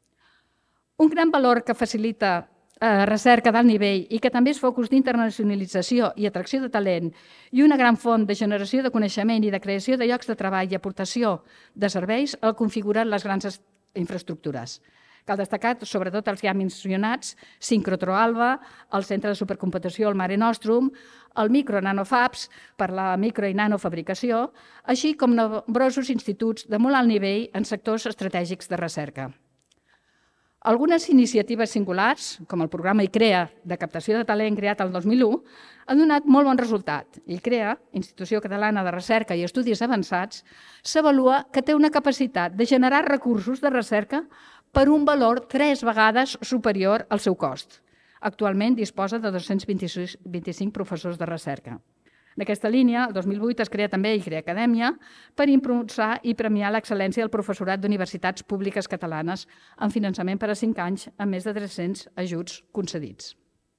Un gran valor que facilita la recerca d'alt nivell i que també és focus d'internacionalització i atracció de talent i una gran font de generació de coneixement i de creació de llocs de treball i aportació de serveis el configuren les grans infraestructures. Cal destacar, sobretot, els ja mencionats, Sincrotroalba, el Centre de Supercomputació, el Mare Nostrum, el Micro-Nanofabs per la micro- i nanofabricació, així com nombrosos instituts de molt alt nivell en sectors estratègics de recerca. Algunes iniciatives singulars, com el programa ICREA de captació de talent creat el dos mil u, han donat molt bon resultat. ICREA, Institució Catalana de Recerca i Estudis Avançats, s'avalua que té una capacitat de generar recursos de recerca per un valor tres vegades superior al seu cost. Actualment disposa de dos-cents vint-i-cinc professors de recerca. En aquesta línia, el dos mil vuit es crea també ICREA Acadèmia per impulsar i premiar l'excel·lència del professorat d'universitats públiques catalanes amb finançament per a cinc anys amb més de tres-cents ajuts concedits.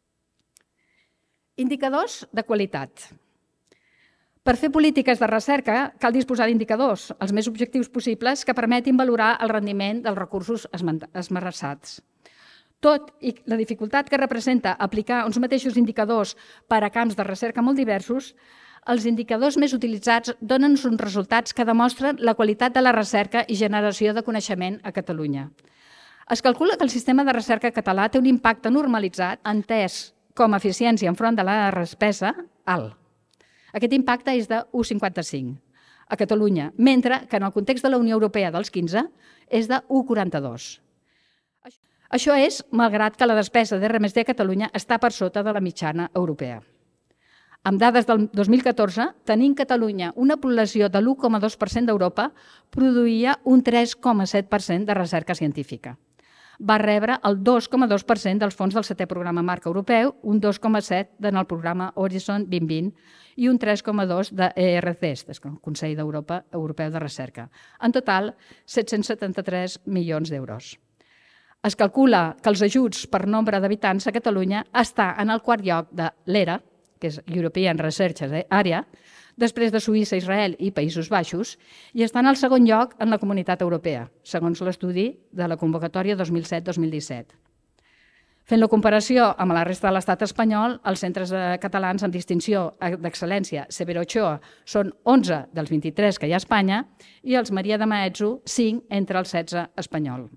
Indicadors de qualitat. Per fer polítiques de recerca cal disposar d'indicadors, els més objectius possibles, que permetin valorar el rendiment dels recursos esmerçats. Tot i la dificultat que representa aplicar uns mateixos indicadors per a camps de recerca molt diversos, els indicadors més utilitzats donen uns resultats que demostren la qualitat de la recerca i generació de coneixement a Catalunya. Es calcula que el sistema de recerca català té un impacte normalitzat, entès com a eficiència enfront de la despesa, alt. Aquest impacte és de u coma cinquanta-cinc a Catalunya, mentre que en el context de la Unió Europea dels quinze és de u coma quaranta-dos. Això és, malgrat que la despesa d'R més D a Catalunya està per sota de la mitjana europea. Amb dades del dos mil catorze, tenint Catalunya una població de l'u coma dos per cent d'Europa, produïa un tres coma set per cent de recerca científica. Va rebre el dos coma dos per cent dels fons del setè programa marc europeu, un dos coma set per cent en el programa Horizon vint vint i un tres coma dos per cent d'E R C E S, el Consell d'Europa Europeu de Recerca. En total, set-cents setanta-tres milions d'euros. Es calcula que els ajuts per nombre d'habitants a Catalunya està en el quart lloc de l'E R A, que és European Research Area, després de Suïssa, Israel i Països Baixos, i està en el segon lloc en la Comunitat Europea, segons l'estudi de la convocatòria dos mil set dos mil disset. Fent la comparació amb la resta de l'estat espanyol, els centres catalans amb distinció d'excel·lència Severo Ochoa són onze dels vint-i-tres que hi ha a Espanya i els Maria de Maeztu, cinc entre els setze espanyol.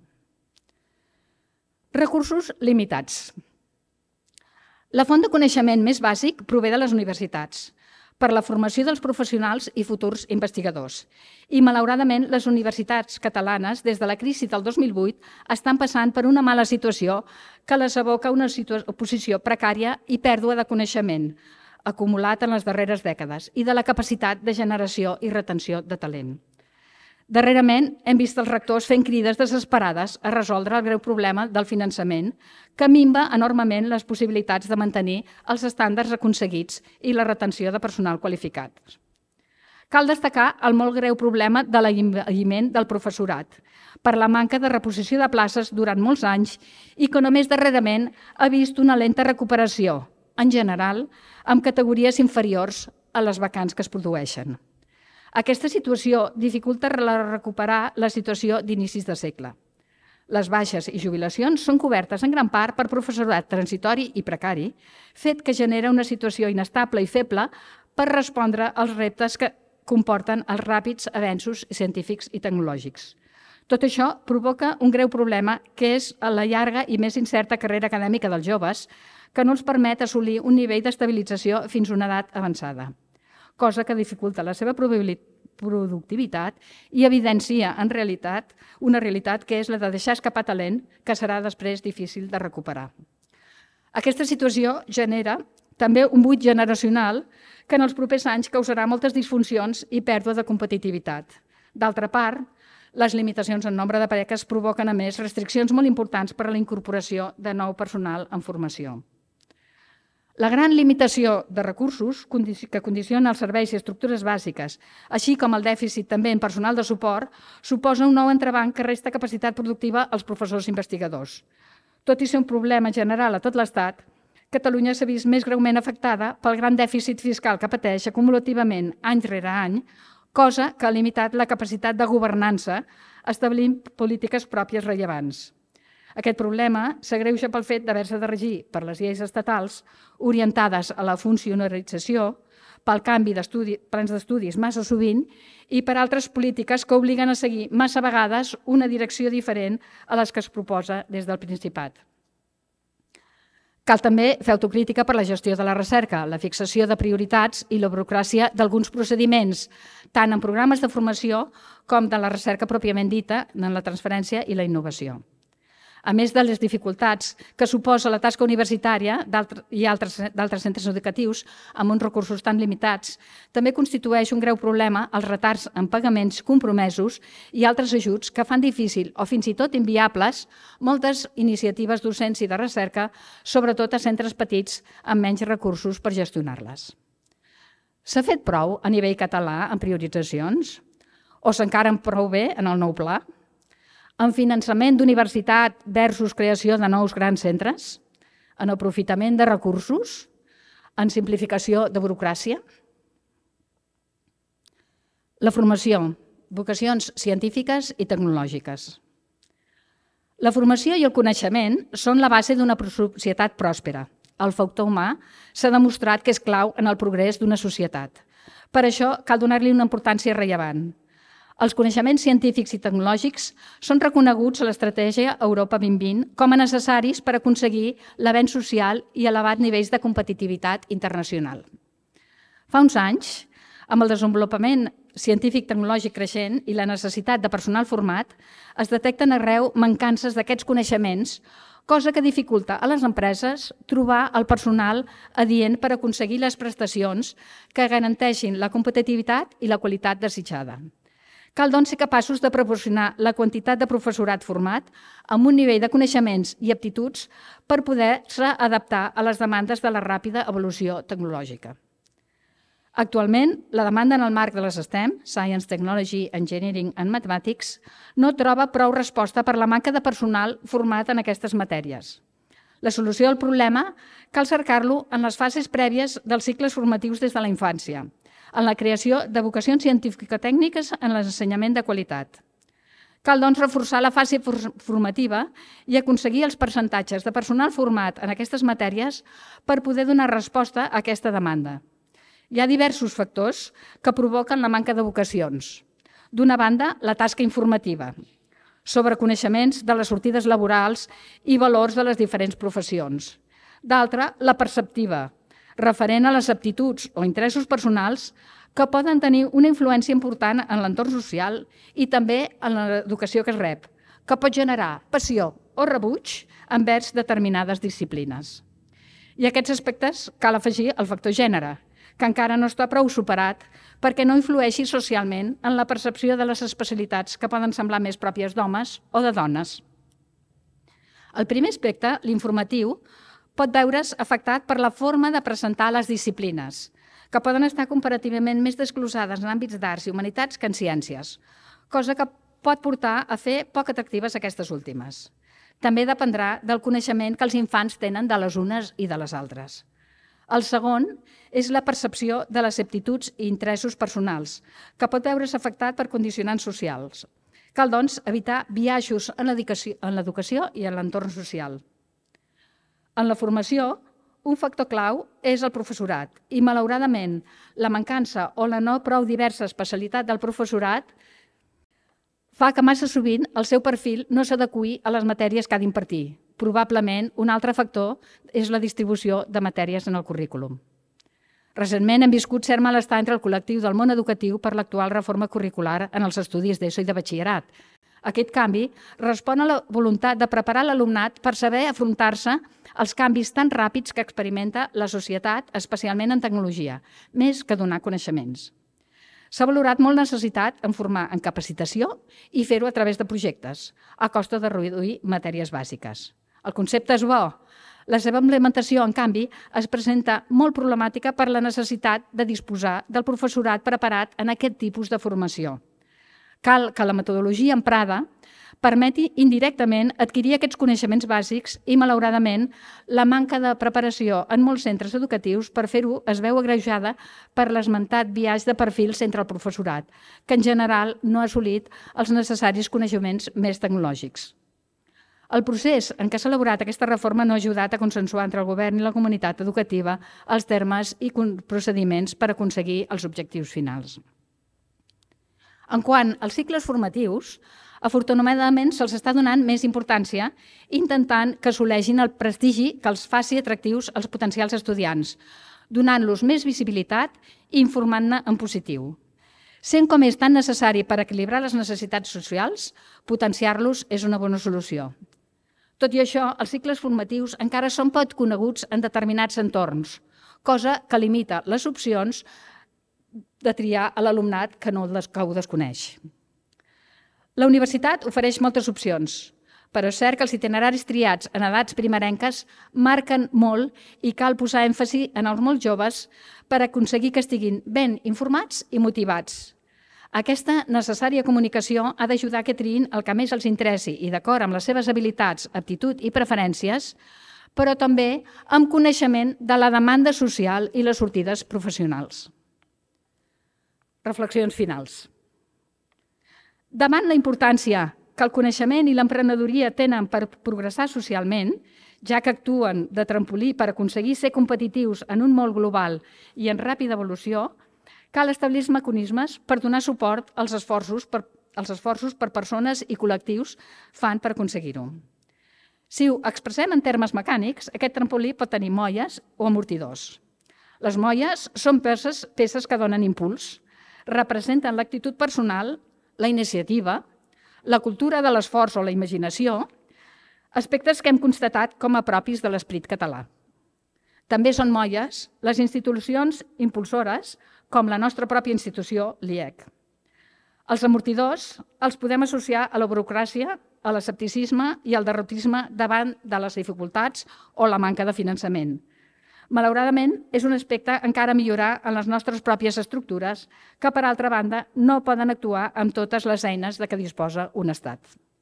Recursos limitats. La font de coneixement més bàsic prové de les universitats, per la formació dels professionals i futurs investigadors. I, malauradament, les universitats catalanes, des de la crisi del dos mil vuit, estan passant per una mala situació que les aboca a una posició precària i pèrdua de coneixement acumulat en les darreres dècades i de la capacitat de generació i retenció de talent. Darrerament, hem vist els rectors fent crides desesperades a resoldre el greu problema del finançament, que minva enormement les possibilitats de mantenir els estàndards aconseguits i la retenció de personal qualificat. Cal destacar el molt greu problema de l'envelliment del professorat, per la manca de reposició de places durant molts anys i que només darrerament ha vist una lenta recuperació, en general, amb categories inferiors a les vacants que es produeixen. Aquesta situació dificulta recuperar la situació d'inicis de segle. Les baixes i jubilacions són cobertes en gran part per professorat transitori i precari, fet que genera una situació inestable i feble per respondre als reptes que comporten els ràpids avenços científics i tecnològics. Tot això provoca un greu problema que és la llarga i més incerta carrera acadèmica dels joves, que no els permet assolir un nivell d'estabilització fins a una edat avançada, cosa que dificulta la seva productivitat i evidencia en realitat una realitat que és la de deixar escapar talent que serà després difícil de recuperar. Aquesta situació genera també un buit generacional que en els propers anys causarà moltes disfuncions i pèrdua de competitivitat. D'altra part, les limitacions en nombre de beques provoquen, a més, restriccions molt importants per a la incorporació de nou personal en formació. La gran limitació de recursos que condiciona els serveis i estructures bàsiques, així com el dèficit també en personal de suport, suposa un nou entrebanc que resta capacitat productiva als professors investigadors. Tot i ser un problema general a tot l'Estat, Catalunya s'ha vist més greument afectada pel gran dèficit fiscal que pateix acumulativament any rere any, cosa que ha limitat la capacitat de governança establint polítiques pròpies rellevants. Aquest problema s'agreuja pel fet d'haver-se de regir per les lleis estatals orientades a la funcionarització, pel canvi de plans d'estudis massa sovint i per altres polítiques que obliguen a seguir massa vegades una direcció diferent a les que es proposa des del Principat. Cal també fer autocrítica per la gestió de la recerca, la fixació de prioritats i la burocràcia d'alguns procediments, tant en programes de formació com de la recerca pròpiament dita, en la transferència i la innovació. A més de les dificultats que suposa la tasca universitària i d'altres centres educatius amb uns recursos tan limitats, també constitueix un greu problema els retards en pagaments compromesos i altres ajuts que fan difícil o fins i tot inviables moltes iniciatives docents i de recerca, sobretot a centres petits amb menys recursos per gestionar-les. S'ha fet prou a nivell català en prioritzacions? O s'encaren prou bé en el nou pla? En finançament d'universitat versus creació de nous grans centres, en aprofitament de recursos, en simplificació de burocràcia. La formació, vocacions científiques i tecnològiques. La formació i el coneixement són la base d'una societat pròspera. El factor humà s'ha demostrat que és clau en el progrés d'una societat. Per això cal donar-li una importància rellevant. Els coneixements científics i tecnològics són reconeguts a l'estratègia Europa vint vint com a necessaris per aconseguir l'avenç social i elevat nivells de competitivitat internacional. Fa uns anys, amb el desenvolupament científic tecnològic creixent i la necessitat de personal format, es detecten arreu mancances d'aquests coneixements, cosa que dificulta a les empreses trobar el personal adient per aconseguir les prestacions que garanteixin la competitivitat i la qualitat desitjada. Cal, doncs, ser capaços de proporcionar la quantitat de professorat format amb un nivell de coneixements i aptituds per poder-se adaptar a les demandes de la ràpida evolució tecnològica. Actualment, la demanda en el marc de les STEM, Science, Technology, Engineering and Mathematics, no troba prou resposta per la manca de personal format en aquestes matèries. La solució del problema cal cercar-lo en les fases prèvies dels cicles formatius des de la infància, en la creació de vocacions científico-tècniques en l'ensenyament de qualitat. Cal, doncs, reforçar la fase formativa i aconseguir els percentatges de personal format en aquestes matèries per poder donar resposta a aquesta demanda. Hi ha diversos factors que provoquen la manca de vocacions. D'una banda, la tasca informativa, sobre coneixements de les sortides laborals i valors de les diferents professions. D'altra, la perceptiva, referent a les aptituds o interessos personals que poden tenir una influència important en l'entorn social i també en l'educació que es rep, que pot generar passió o rebuig envers determinades disciplines. I a aquests aspectes cal afegir el factor gènere, que encara no està prou superat perquè no influeixi socialment en la percepció de les especialitats que poden semblar més pròpies d'homes o de dones. El primer aspecte, l'informatiu, pot veure's afectat per la forma de presentar les disciplines, que poden estar comparativament més desglosades en àmbits d'arts i humanitats que en ciències, cosa que pot portar a fer poc atractives aquestes últimes. També dependrà del coneixement que els infants tenen de les unes i de les altres. El segon és la percepció de les aptituds i interessos personals, que pot veure's afectat per condicionants socials. Cal, doncs, evitar biaixos en l'educació i en l'entorn social. En la formació, un factor clau és el professorat i, malauradament, la mancança o la no prou diversa especialitat del professorat fa que massa sovint el seu perfil no s'adeqüi a les matèries que ha d'impartir. Probablement, un altre factor és la distribució de matèries en el currículum. Recentment hem viscut cert malestar entre el col·lectiu del món educatiu per l'actual reforma curricular en els estudis d'ESO i de batxillerat. Aquest canvi respon a la voluntat de preparar l'alumnat per saber afrontar-se als canvis tan ràpids que experimenta la societat, especialment en tecnologia, més que donar coneixements. S'ha valorat molt necessitat en formar en capacitació i fer-ho a través de projectes, a costa de reduir matèries bàsiques. El concepte és bo. La seva implementació, en canvi, es presenta molt problemàtica per la necessitat de disposar del professorat preparat en aquest tipus de formació. Cal que la metodologia emprada permeti indirectament adquirir aquests coneixements bàsics i, malauradament, la manca de preparació en molts centres educatius per fer-ho es veu agreujada per l'esmentat biaix de perfils entre el professorat, que en general no ha assolit els necessaris coneixements més tecnològics. El procés en què s'ha elaborat aquesta reforma no ha ajudat a consensuar entre el govern i la comunitat educativa els termes i procediments per aconseguir els objectius finals. En quant als cicles formatius, afortunadament se'ls està donant més importància intentant que assoleixin el prestigi que els faci atractius als potencials estudiants, donant-los més visibilitat i informant-ne en positiu. Sent com és tan necessari per equilibrar les necessitats socials, potenciar-los és una bona solució. Tot i això, els cicles formatius encara són poc coneguts en determinats entorns, cosa que limita les opcions de triar a l'alumnat que no ho desconeix. La universitat ofereix moltes opcions, però és cert que els itineraris triats en edats primerenques marquen molt i cal posar èmfasi en els molt joves per aconseguir que estiguin ben informats i motivats. Aquesta necessària comunicació ha d'ajudar que triïn el que més els interessi i d'acord amb les seves habilitats, aptitud i preferències, però també amb coneixement de la demanda social i les sortides professionals. Reflexions finals. Davant la importància que el coneixement i l'emprenedoria tenen per progressar socialment, ja que actuen de trampolí per aconseguir ser competitius en un món global i en ràpida evolució, cal establir mecanismes per donar suport als esforços per, als esforços per persones i col·lectius fan per aconseguir-ho. Si ho expressem en termes mecànics, aquest trampolí pot tenir molles o amortidors. Les molles són peces, peces que donen impuls, representen l'actitud personal, la iniciativa, la cultura de l'esforç o la imaginació, aspectes que hem constatat com a propis de l'esperit català. També són molles les institucions impulsores, com la nostra pròpia institució, l'I E C. Els amortidors els podem associar a la burocràcia, a l'escepticisme i al derrotisme davant de les dificultats o la manca de finançament. Malauradament, és un aspecte encara a millorar en les nostres pròpies estructures que, per altra banda, no poden actuar amb totes les eines de què disposa un Estat.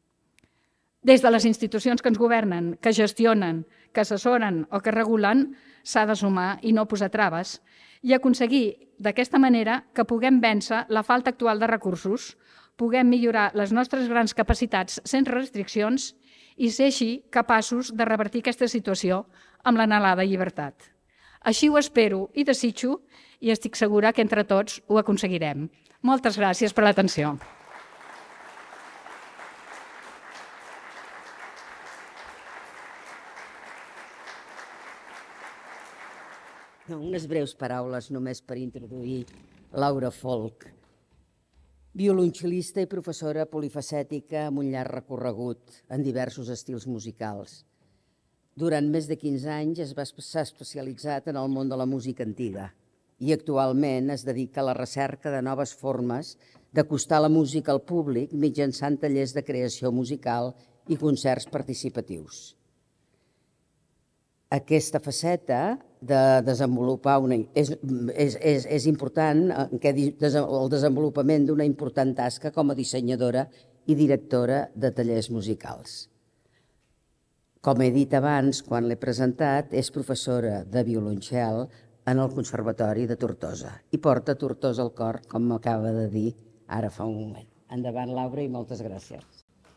Des de les institucions que ens governen, que gestionen, que assessoren o que regulen, s'ha de sumar i no posar traves i aconseguir d'aquesta manera que puguem vèncer la falta actual de recursos, puguem millorar les nostres grans capacitats sense restriccions i ser així capaços de revertir aquesta situació amb l'anhelada llibertat. Així ho espero i desitjo i estic segura que entre tots ho aconseguirem. Moltes gràcies per l'atenció. Unes breus paraules només per introduir Laura Folch, violoncel·lista i professora polifacètica amb un llarg recorregut en diversos estils musicals. Durant més de quinze anys es va s'ha especialitzat en el món de la música antiga i actualment es dedica a la recerca de noves formes d'acostar la música al públic mitjançant tallers de creació musical i concerts participatius. Aquesta faceta de desenvolupar una, és, és, és, és important que el desenvolupament d'una important tasca com a dissenyadora i directora de tallers musicals. Com he dit abans, quan l'he presentat, és professora de violoncel en el Conservatori de Tortosa i porta Tortosa al cor, com m'acaba de dir ara fa un moment. Endavant, Laura, i moltes gràcies.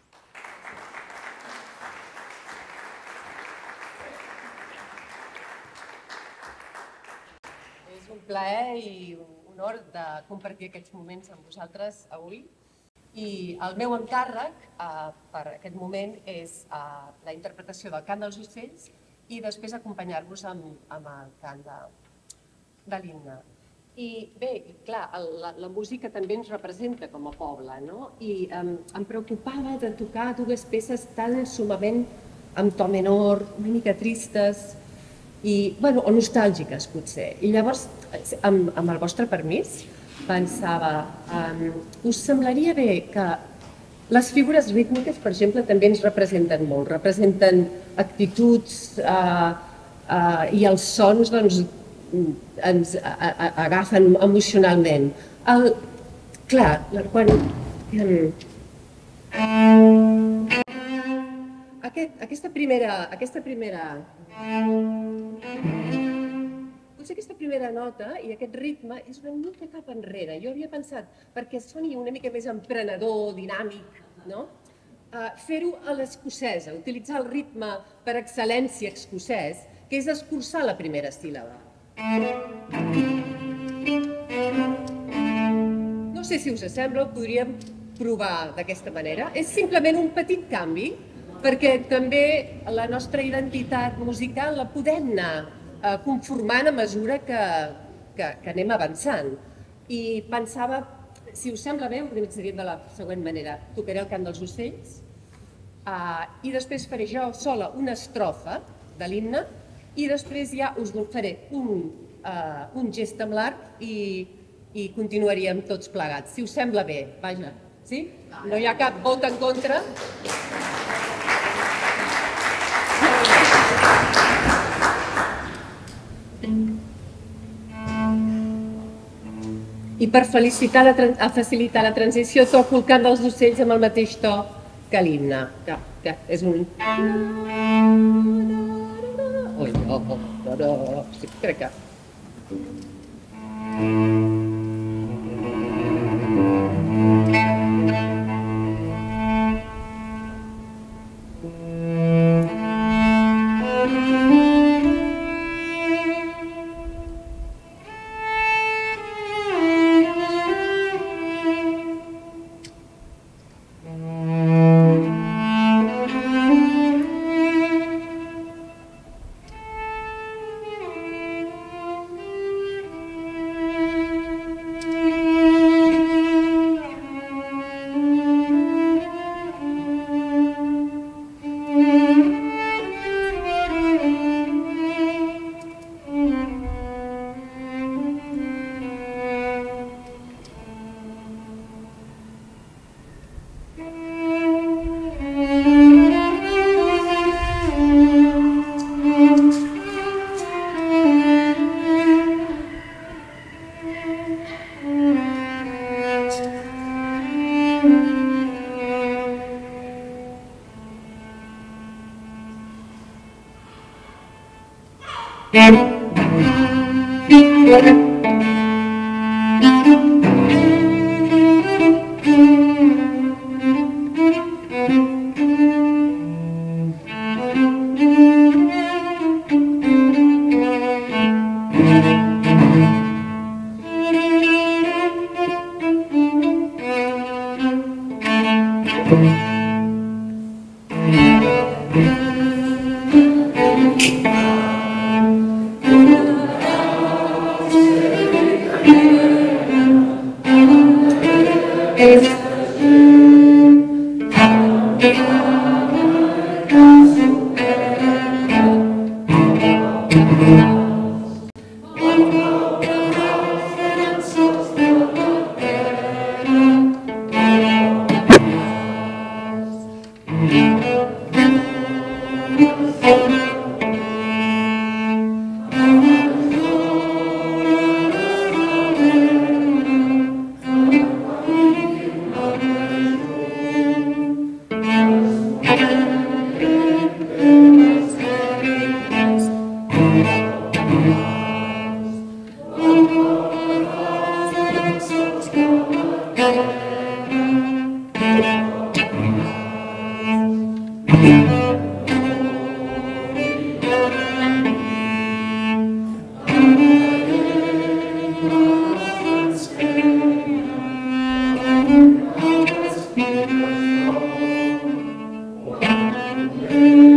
És un plaer i un honor de compartir aquests moments amb vosaltres avui. I el meu encàrrec eh, per aquest moment és eh, la interpretació del cant dels ocells i després acompanyar-vos amb, amb el cant de, de l'himne. I bé, clar, la, la música també ens representa com a poble, no? I eh, em preocupava de tocar dues peces tan sumament amb to menor, una mica tristes i, bueno, o nostàlgiques potser. I llavors, amb, amb el vostre permís, pensava, um, us semblaria bé que les figures rítmiques, per exemple, també ens representen molt, representen actituds uh, uh, i els sons doncs, ens a, a, agafen emocionalment. El, clar, quan... Um, aquest, aquesta primera... Aquesta primera Potser aquesta primera nota i aquest ritme és una mica cap enrere. Jo havia pensat perquè soni una mica més emprenedor, dinàmic, no? fer-ho a l'escocesa, utilitzar el ritme per excel·lència escocès, que és escurçar la primera síl·laba. No sé si us sembla, ho podríem provar d'aquesta manera. És simplement un petit canvi, perquè també la nostra identitat musical la podem anar conformant a mesura que, que, que anem avançant. I pensava, si us sembla bé, ho organitzaríem de la següent manera. Tocaré el cant dels ocells uh, i després faré jo sola una estrofa de l'himne i després ja us faré un, uh, un gest amb l'arc i, i continuaríem tots plegats. Si us sembla bé, vaja. Sí? No hi ha cap vot en contra. I per felicitar la, a facilitar la transició toco el cant dels ocells amb el mateix to que l'himne, que, que és un... Ui, no, no, no, sí, crec que... Thank you.